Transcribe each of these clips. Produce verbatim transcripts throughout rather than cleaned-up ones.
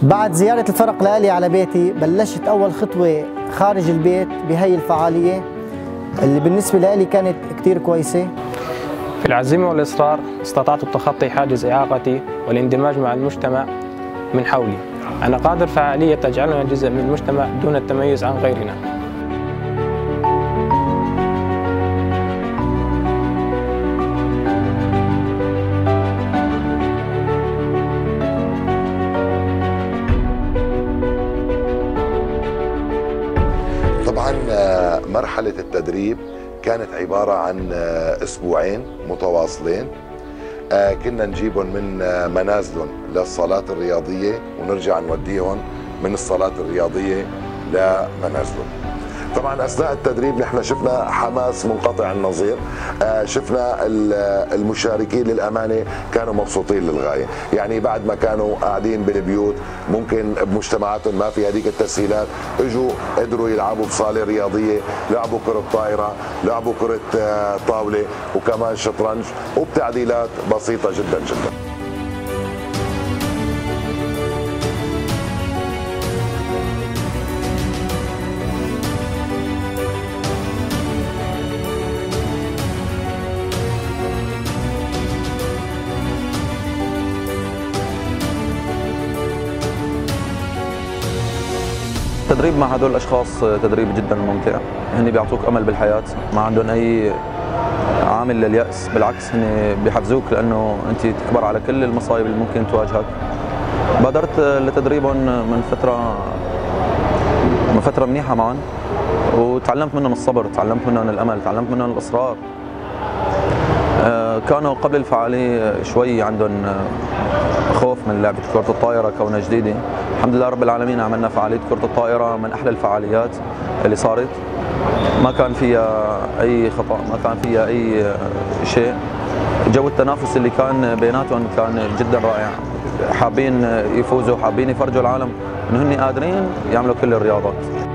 بعد زيارة الفرق لإلي على بيتي بلشت أول خطوة خارج البيت بهي الفعالية اللي بالنسبة لإلي كانت كتير كويسة. في العزيمة والإصرار استطعت تخطي حاجز إعاقتي والاندماج مع المجتمع من حولي. أنا قادر فعالية تجعلنا جزء من المجتمع دون التميز عن غيرنا. طبعا مرحلة التدريب كانت عبارة عن أسبوعين متواصلين، كنا نجيبهم من منازلهم للصالات الرياضية ونرجع نوديهم من الصالات الرياضية لمنازلهم. طبعا أثناء التدريب نحن شفنا حماس منقطع النظير، شفنا المشاركين للأمانة كانوا مبسوطين للغاية، يعني بعد ما كانوا قاعدين بالبيوت ممكن بمجتمعاتهم ما في هذيك التسهيلات، اجوا قدروا يلعبوا بصالة رياضية، لعبوا كرة طائرة، لعبوا كرة طاولة وكمان شطرنج وبتعديلات بسيطة جدا جدا. التدريب مع هدول الاشخاص تدريب جدا ممتع، هن بيعطوك امل بالحياه، ما عندهم اي عامل للياس، بالعكس هن بيحفزوك لانه انت تكبر على كل المصايب اللي ممكن تواجهك. بادرت لتدريبهم من فتره من فتره منيحه معهم، وتعلمت منهم الصبر، تعلمت منهم الامل، تعلمت منهم الاصرار. كانوا قبل الفعاليه شوي عندهم خوف من لعبه كره الطائره كونها جديده. الحمد لله رب العالمين عملنا فعاليه كره الطائره من احلى الفعاليات اللي صارت، ما كان فيها اي خطا، ما كان فيها اي شيء. جو التنافس اللي كان بيناتهم كان جدا رائع، حابين يفوزوا، حابين يفرجوا العالم انه هن قادرين يعملوا كل الرياضات.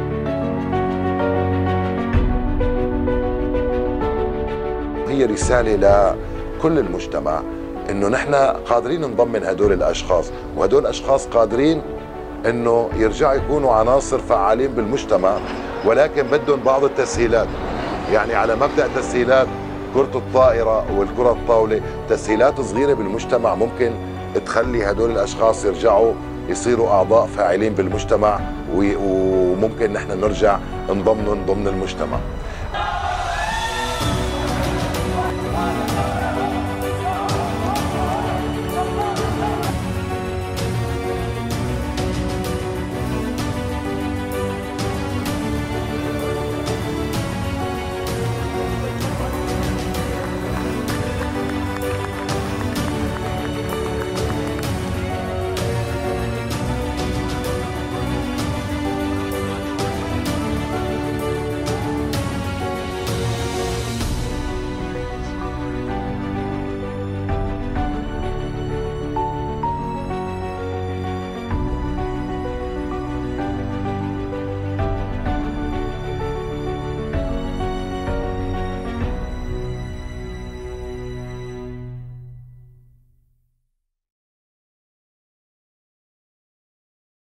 هي رساله لكل المجتمع انه نحن قادرين نضمن هدول الاشخاص، وهدول الاشخاص قادرين انه يرجعوا يكونوا عناصر فعالين بالمجتمع، ولكن بدهم بعض التسهيلات. يعني على مبدأ تسهيلات كرة الطائرة والكرة الطاولة، تسهيلات صغيرة بالمجتمع ممكن تخلي هدول الاشخاص يرجعوا يصيروا اعضاء فاعلين بالمجتمع، وممكن نحن نرجع نضمنهم ضمن المجتمع.